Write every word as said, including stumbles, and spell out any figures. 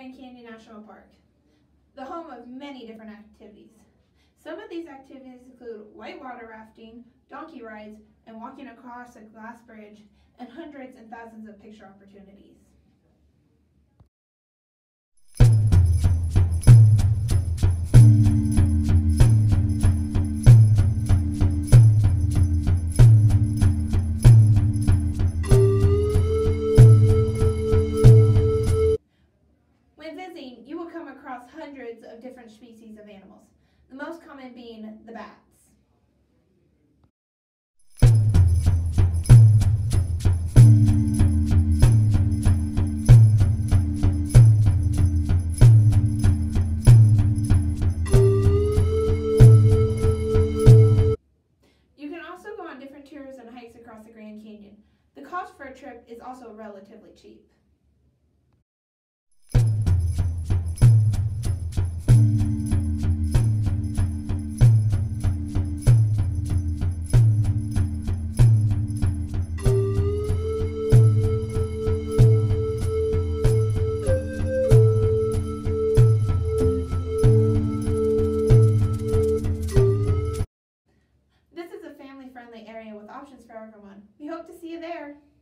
Grand Canyon National Park, the home of many different activities. Some of these activities include whitewater rafting, donkey rides, and walking across a glass bridge, and hundreds and thousands of picture opportunities. When visiting, you will come across hundreds of different species of animals, the most common being the bats. You can also go on different tours and hikes across the Grand Canyon. The cost for a trip is also relatively cheap. This is a family-friendly area with options for everyone. We hope to see you there.